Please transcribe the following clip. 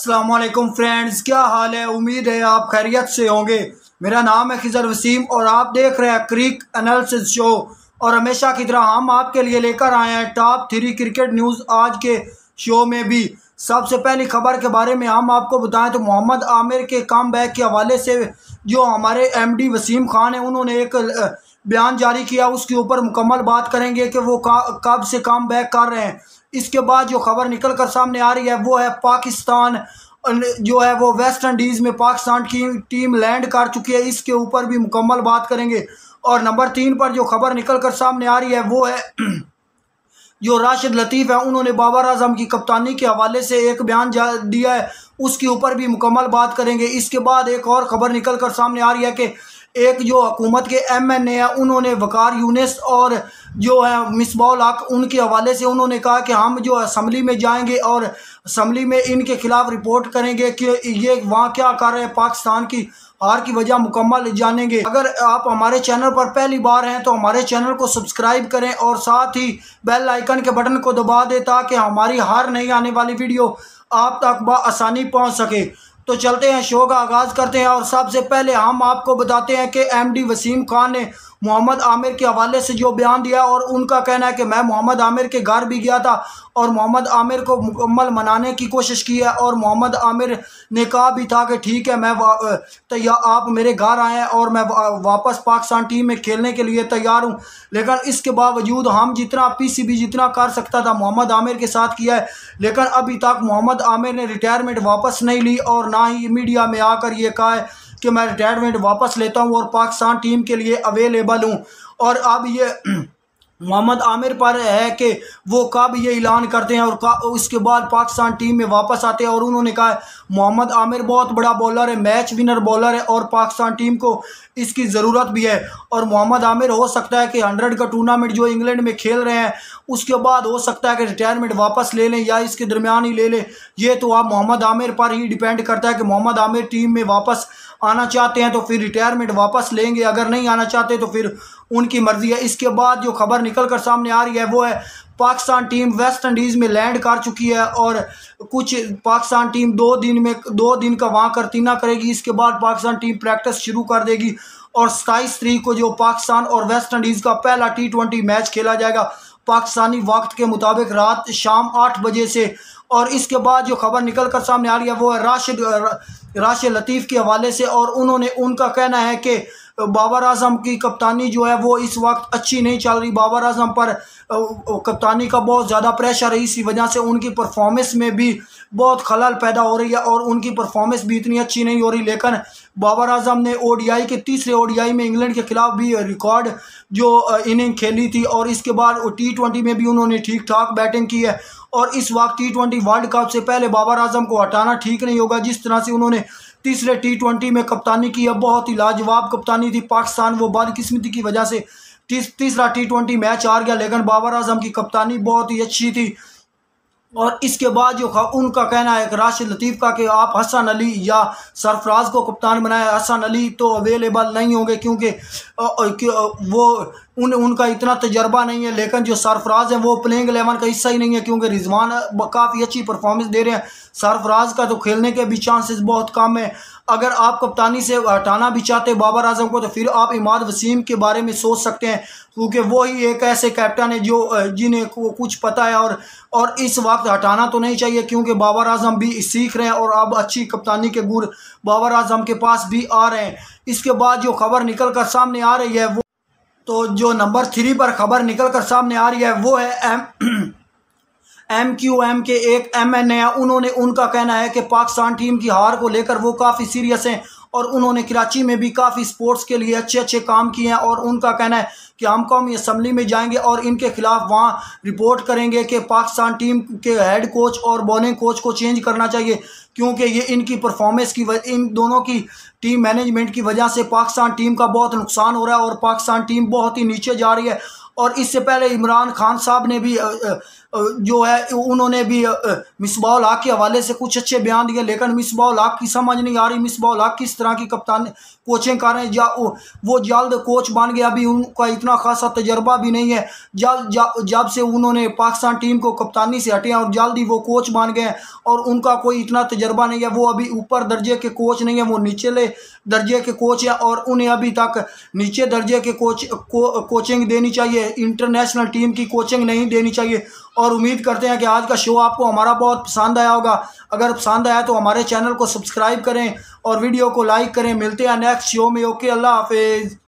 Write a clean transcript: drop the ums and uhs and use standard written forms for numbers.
अस्सलामुअलैकुम फ्रेंड्स, क्या हाल है। उम्मीद है आप खैरियत से होंगे। मेरा नाम है खिजर वसीम और आप देख रहे हैं क्रिक एनालिसिस शो। और हमेशा की तरह हम आपके लिए लेकर आए हैं टॉप 3 क्रिकेट न्यूज़। आज के शो में भी सबसे पहली खबर के बारे में हम आपको बताएं तो मोहम्मद आमिर के कम बैक के हवाले से जो हमारे एमडी वसीम खान है उन्होंने एक बयान जारी किया। उसके ऊपर मुकम्मल बात करेंगे कि वो कब से कम बैक कर रहे हैं। इसके बाद जो खबर निकल कर सामने आ रही है वो है पाकिस्तान जो है वो वेस्ट इंडीज़ में पाकिस्तान की टीम लैंड कर चुकी है। इसके ऊपर भी मुकम्मल बात करेंगे। और नंबर 3 पर जो खबर निकल कर सामने आ रही है वो है जो राशिद लतीफ़ है उन्होंने बाबर आजम की कप्तानी के हवाले से एक बयान दिया है। उसके ऊपर भी मुकम्मल बात करेंगे। इसके बाद एक और ख़बर निकल कर सामने आ रही है कि एक जो हुकूमत के एमएनए है उन्होंने वकार यूनिस और जो है मिसबाउल हक उनके हवाले से उन्होंने कहा कि हम जो असम्बली में जाएंगे और असम्बली में इनके खिलाफ रिपोर्ट करेंगे कि ये वहाँ क्या कर रहे हैं, पाकिस्तान की हार की वजह मुकम्मल जानेंगे। अगर आप हमारे चैनल पर पहली बार हैं तो हमारे चैनल को सब्सक्राइब करें और साथ ही बेल आइकन के बटन को दबा दें ताकि हमारी हर नई आने वाली वीडियो आप तक बआसानी पहुँच सके। तो चलते हैं, शो का आगाज़ करते हैं। और सबसे पहले हम आपको बताते हैं कि एमडी वसीम खान ने मोहम्मद आमिर के हवाले से जो बयान दिया और उनका कहना है कि मैं मोहम्मद आमिर के घर भी गया था और मोहम्मद आमिर को मुकम्मल मनाने की कोशिश की है और मोहम्मद आमिर ने कहा भी था कि ठीक है मैं तैयार, आप मेरे घर आए हैं और मैं वापस पाकिस्तान टीम में खेलने के लिए तैयार हूं। लेकिन इसके बावजूद हम जितना पीसीबी जितना कर सकता था मोहम्मद आमिर के साथ किया है, लेकिन अभी तक मोहम्मद आमिर ने रिटायरमेंट वापस नहीं ली और ना ही मीडिया में आकर ये कहा है कि मैं रिटायरमेंट वापस लेता हूं और पाकिस्तान टीम के लिए अवेलेबल हूं। और अब ये मोहम्मद आमिर पर है कि वो कब ये ऐलान करते हैं और उसके बाद पाकिस्तान टीम में वापस आते हैं। और उन्होंने कहा मोहम्मद आमिर बहुत बड़ा बॉलर है, मैच विनर बॉलर है और पाकिस्तान टीम को इसकी ज़रूरत भी है। और मोहम्मद आमिर हो सकता है कि 100 का टूर्नामेंट जो इंग्लैंड में खेल रहे हैं उसके बाद हो सकता है कि रिटायरमेंट वापस ले लें या इसके दरमियान ही ले लें। ये तो आप मोहम्मद आमिर पर ही डिपेंड करता है कि मोहम्मद आमिर टीम में वापस आना चाहते हैं तो फिर रिटायरमेंट वापस लेंगे, अगर नहीं आना चाहते तो फिर उनकी मर्ज़ी है। इसके बाद जो खबर निकल कर सामने आ रही है वो है पाकिस्तान टीम वेस्ट इंडीज़ में लैंड कर चुकी है और कुछ पाकिस्तान टीम 2 दिन का वहाँ करतीना करेगी। इसके बाद पाकिस्तान टीम प्रैक्टिस शुरू कर देगी और 27 तारीख को जो पाकिस्तान और वेस्ट इंडीज़ का पहला T20 मैच खेला जाएगा पाकिस्तानी वक्त के मुताबिक रात शाम 8 बजे से। और इसके बाद जो खबर निकल कर सामने आ रही है वो है राशिद लतीफ़ के हवाले से और उनका कहना है कि बाबर आजम की कप्तानी जो है वो इस वक्त अच्छी नहीं चल रही। बाबर आजम पर कप्तानी का बहुत ज़्यादा प्रेशर है, इसी वजह से उनकी परफॉर्मेंस में भी बहुत खलल पैदा हो रही है और उनकी परफॉर्मेंस भी इतनी अच्छी नहीं हो रही। लेकिन बाबर आजम ने ओडीआई के तीसरे ओडीआई में इंग्लैंड के खिलाफ भी रिकॉर्ड जो इनिंग खेली थी और इसके बाद T20 में भी उन्होंने ठीक ठाक बैटिंग की है। और इस वक्त T20 वर्ल्ड कप से पहले बाबर आजम को हटाना ठीक नहीं होगा। जिस तरह से उन्होंने तीसरे T20 में कप्तानी की है, बहुत ही लाजवाब कप्तानी थी। पाकिस्तान वो बदकिस्मती की वजह से तीसरा T20 मैच हार गया, लेकिन बाबर आजम की कप्तानी बहुत ही अच्छी थी। और इसके बाद जो उनका कहना है राशिद लतीफ़ का कि आप हसन अली या सरफराज को कप्तान बनाए। हसन अली तो अवेलेबल नहीं होंगे क्योंकि वो उनका इतना तजर्बा नहीं है, लेकिन जो सरफराज है वो प्लेइंग 11 का हिस्सा ही नहीं है क्योंकि रिजवान काफ़ी अच्छी परफॉर्मेंस दे रहे हैं। सरफराज का तो खेलने के भी चांसेस बहुत कम है। अगर आप कप्तानी से हटाना भी चाहते हैं बाबर आजम को तो फिर आप इमाद वसीम के बारे में सोच सकते हैं क्योंकि वो ही एक ऐसे कैप्टन है जो जिन्हें कुछ पता है। और इस वक्त हटाना तो नहीं चाहिए क्योंकि बाबर आजम भी सीख रहे हैं और अब अच्छी कप्तानी के गुर बाबर आजम के पास भी आ रहे हैं। इसके बाद जो खबर निकल कर सामने आ रही है वो तो जो नंबर 3 पर खबर निकल कर सामने आ रही है वो है MQM के एक MNA उनका कहना है कि पाकिस्तान टीम की हार को लेकर वो काफ़ी सीरियस हैं और उन्होंने कराची में भी काफ़ी स्पोर्ट्स के लिए अच्छे काम किए हैं। और उनका कहना है कि हम कौमी असम्बली में जाएंगे और इनके खिलाफ वहाँ रिपोर्ट करेंगे कि पाकिस्तान टीम के हेड कोच और बॉलिंग कोच को चेंज करना चाहिए क्योंकि ये इनकी परफॉर्मेंस की इन दोनों की टीम मैनेजमेंट की वजह से पाकिस्तान टीम का बहुत नुकसान हो रहा है और पाकिस्तान टीम बहुत ही नीचे जा रही है। और इससे पहले इमरान खान साहब ने भी जो है उन्होंने भी मिसबाउल हक के हवाले से कुछ अच्छे बयान दिए, लेकिन मिसबाउल हक की समझ नहीं आ रही मिसबाउल हक किस तरह की कोचिंग कर रहे हैं, वो जल्द कोच बन गए। अभी उनका इतना खासा तजर्बा भी नहीं है। जब से उन्होंने पाकिस्तान टीम को कप्तानी से हटे और जल्द ही वो कोच बन गए और उनका कोई इतना तजर्बा नहीं है। वो अभी ऊपर दर्जे के कोच नहीं है, वो निचले दर्जे के कोच है और उन्हें अभी तक नीचे दर्जे के कोचिंग देनी चाहिए, इंटरनेशनल टीम की कोचिंग नहीं देनी चाहिए। और उम्मीद करते हैं कि आज का शो आपको हमारा बहुत पसंद आया होगा। अगर पसंद आया तो हमारे चैनल को सब्सक्राइब करें और वीडियो को लाइक करें। मिलते हैं नेक्स्ट शो में। ओके, अल्लाह हाफिज़।